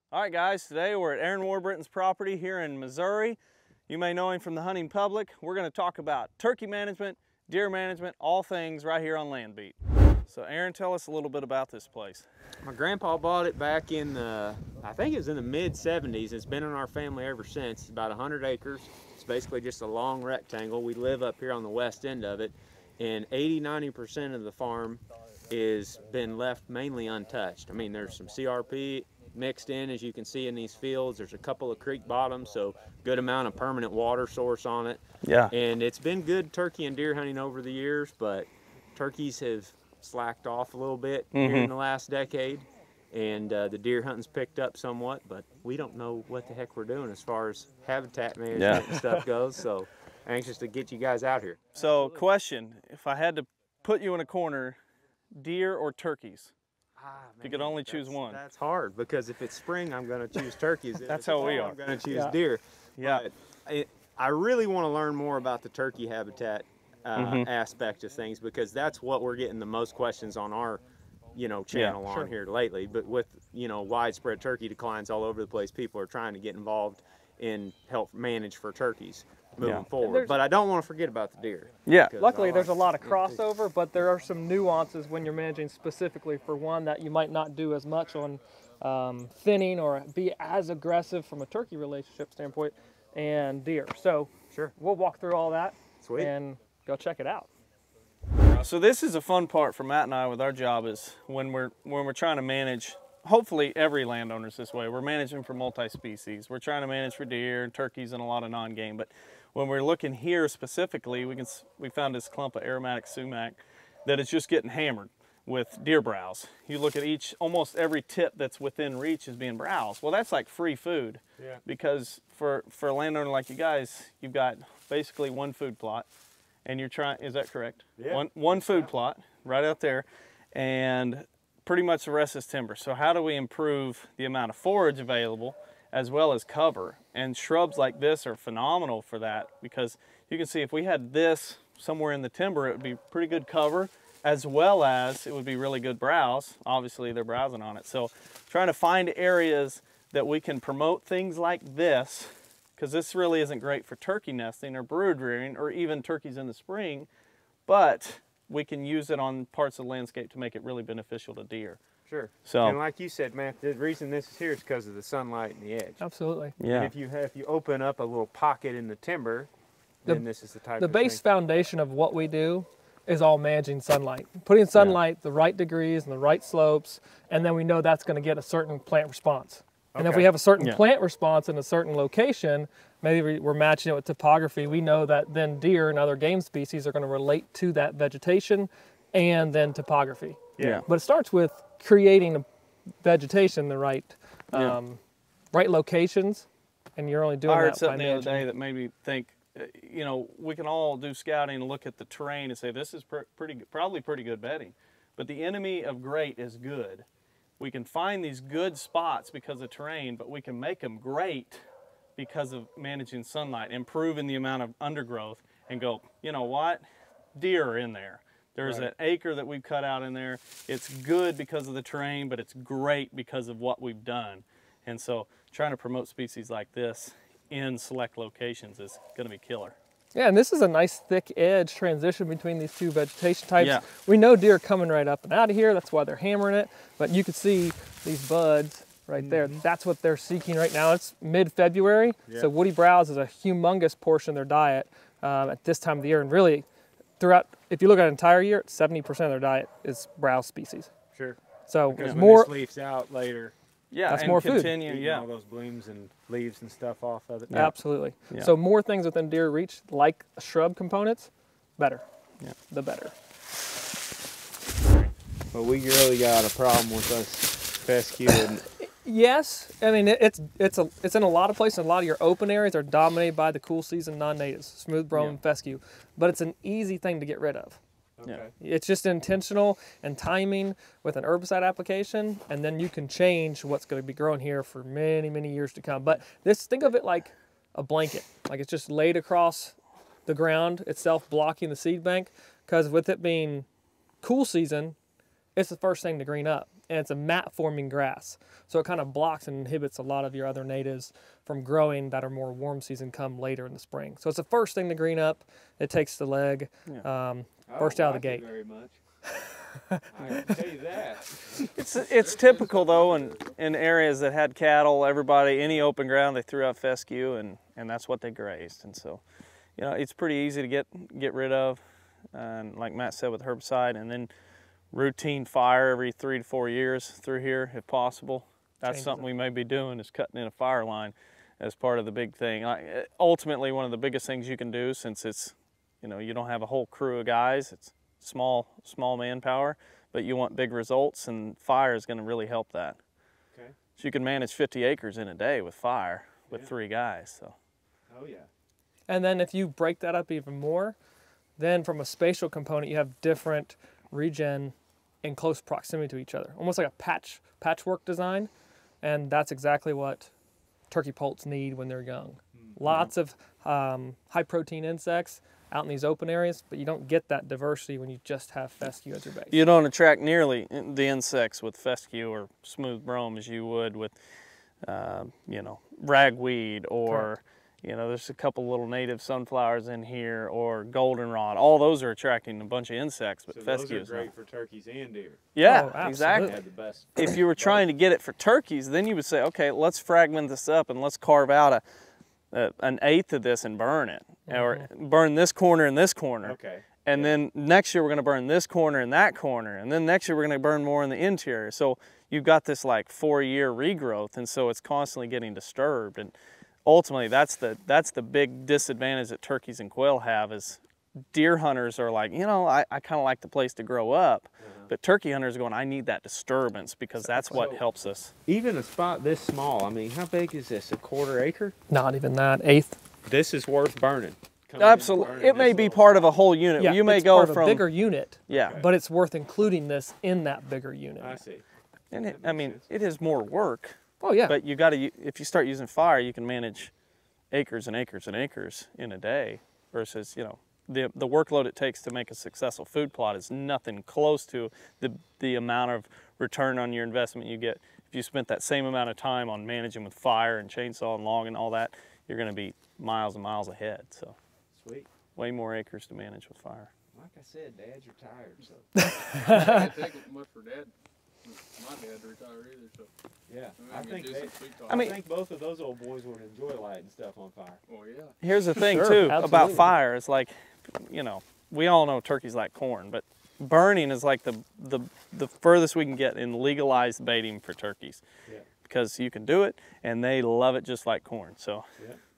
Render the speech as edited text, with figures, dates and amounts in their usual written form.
All right, guys, today we're at Aaron Warbritton's property here in Missouri. You may know him from the hunting public. We're going to talk about turkey management, deer management, all things right here on Landbeat. So Aaron, tell us a little bit about this place. My grandpa bought it back in the, I think it was in the mid-70s. It's been in our family ever since. It's about 100 acres. It's basically just a long rectangle. We live up here on the west end of it, and 80–90% of the farm is been left mainly untouched. I mean, there's some CRP mixed in, as you can see in these fields. There's a couple of creek bottoms, so good amount of permanent water source on it. Yeah. And it's been good turkey and deer hunting over the years, but turkeys have slacked off a little bit here in the last decade, and the deer hunting's picked up somewhat, but we don't know what the heck we're doing as far as habitat management and stuff goes, so anxious to get you guys out here. So question, if I had to put you in a corner, deer or turkeys? If you could only choose one. That's hard, because if it's spring, I'm going to choose turkeys. That's how we are. I'm going to choose deer. Yeah. But I really want to learn more about the turkey habitat aspect of things, because that's what we're getting the most questions on our channel on here lately. But with widespread turkey declines all over the place, people are trying to get involved in help manage for turkeys moving forward. But I don't want to forget about the deer. Yeah. Luckily, there's a lot of crossover, but there are some nuances when you're managing specifically for one that you might not do as much on thinning or be as aggressive from a turkey relationship standpoint and deer. So we'll walk through all that and go check it out. So this is a fun part for Matt and I with our job, is when we're trying to manage. Hopefully every landowner's this way. We're managing for multi-species. We're trying to manage for deer and turkeys and a lot of non-game. But when we're looking here specifically, we found this clump of aromatic sumac that is just getting hammered with deer browse. You look at almost every tip that's within reach is being browsed. Well, that's like free food. Yeah. Because for a landowner like you guys, you've got basically one food plot, and you're trying. Is that correct? Yeah. One food plot right out there, and pretty much the rest is timber. So how do we improve the amount of forage available as well as cover? And shrubs like this are phenomenal for that, because you can see if we had this somewhere in the timber, it would be pretty good cover, as well as it would be really good browse. Obviously they're browsing on it. So trying to find areas that we can promote things like this, because this really isn't great for turkey nesting or brood rearing or even turkeys in the spring, but we can use it on parts of the landscape to make it really beneficial to deer. Sure. So, and like you said, Matt, the reason this is here is because of the sunlight and the edge. Absolutely. Yeah. And if you open up a little pocket in the timber, then this is the type of The base foundation of what we do is all managing sunlight. Putting sunlight the right degrees and the right slopes, and then we know that's going to get a certain plant response. And if we have a certain plant response in a certain location, maybe we're matching it with topography, we know that then deer and other game species are going to relate to that vegetation and then topography. Yeah. But it starts with creating a vegetation, the right locations, and you're only doing I heard that something by the other managing. day that made me think, we can all do scouting and look at the terrain and say, this is probably pretty good bedding. But the enemy of great is good. We can find these good spots because of terrain, but we can make them great because of managing sunlight, improving the amount of undergrowth, and go, you know what, deer are in there. There's an acre that we've cut out in there. It's good because of the terrain, but it's great because of what we've done. And so trying to promote species like this in select locations is going to be killer. Yeah, and this is a nice thick edge transition between these two vegetation types. Yeah. We know deer are coming right up and out of here. That's why they're hammering it. But you can see these buds right there. That's what they're seeking right now. It's mid-February, so woody browse is a humongous portion of their diet at this time of the year. And really, throughout, if you look at an entire year, 70% of their diet is browse species. Sure. So because more when this leaves out later, that's and more food. all those blooms and leaves and stuff off of it. Absolutely. Yeah. So more things within deer reach, like shrub components, better. Yeah. The better. But we really got a problem with us fescue. And yes, I mean it's in a lot of places. A lot of your open areas are dominated by the cool season non-natives, smooth brome and fescue. But it's an easy thing to get rid of. Okay. It's just intentional and timing with an herbicide application, and then you can change what's going to be growing here for many, many years to come. But think of it like a blanket, like it's just laid across the ground itself, blocking the seed bank, because with it being cool season, it's the first thing to green up. and it's a mat forming grass. So it kind of blocks and inhibits a lot of your other natives from growing that are more warm season come later in the spring. So it's the first thing to green up. It takes the leg first out of the gate. Very much. I can tell you that. It's typical though in areas that had cattle, everybody, any open ground, they threw out fescue and that's what they grazed. And so, you know, it's pretty easy to get rid of. And like Matt said with herbicide, and then routine fire every 3 to 4 years through here if possible. That's something we may be doing, is cutting in a fire line as part of the big thing. Ultimately, one of the biggest things you can do, since it's, you know, you don't have a whole crew of guys, it's small manpower, but you want big results, and fire is going to really help that. Okay. So you can manage 50 acres in a day with fire with 3 guys. So. Oh yeah. And then if you break that up even more, then from a spatial component, you have different regen in close proximity to each other, almost like a patchwork design. And that's exactly what turkey poults need when they're young. Lots of high protein insects out in these open areas, but you don't get that diversity when you just have fescue as your base. You don't attract nearly the insects with fescue or smooth brome as you would with, you know, ragweed or, Correct. you know, there's a couple little native sunflowers in here, or goldenrod. All those are attracting a bunch of insects, but So fescue those is are not. great for turkeys and deer. Yeah, Oh, exactly. absolutely. Had the best. If you were trying to get it for turkeys, then you would say, okay, let's fragment this up and let's carve out an eighth of this and burn it, or burn this corner and this corner. Okay. And then next year we're going to burn this corner and that corner, and then next year we're going to burn more in the interior. So you've got this like 4-year regrowth, and so it's constantly getting disturbed. And ultimately, that's the big disadvantage that turkeys and quail have, is deer hunters are like, you know, I kind of like the place to grow up, but turkey hunters are going, I need that disturbance because that's what helps us. Even a spot this small, I mean, how big is this? A 1/4 acre? Not even that, eighth. This is worth burning. Coming in and Absolutely, burning it may this be little part of a spot. whole unit. Yeah, You may it's go part of from a bigger unit, yeah, Okay. but it's worth including this in that bigger unit. I see. and That I makes mean, sense. it is more work, Oh yeah. but you got to, if you start using fire, you can manage acres and acres and acres in a day versus, you know, the workload it takes to make a successful food plot is nothing close to the amount of return on your investment you get. If you spent that same amount of time on managing with fire and chainsaw and log and all that, you're going to be miles and miles ahead. So Sweet. way more acres to manage with fire. Like I said, Dad, you're tired, so. It didn't take much for Dad, my dad to retire either, so. Yeah, I I mean, think just they, a sweet talk. I mean- I think both of those old boys would enjoy lighting stuff on fire. Oh, yeah. Here's the thing Sure, too about absolutely. fire. It's like, you know, we all know turkeys like corn, but burning is like the furthest we can get in legalized baiting for turkeys, Yeah. because you can do it and they love it just like corn. So Yeah.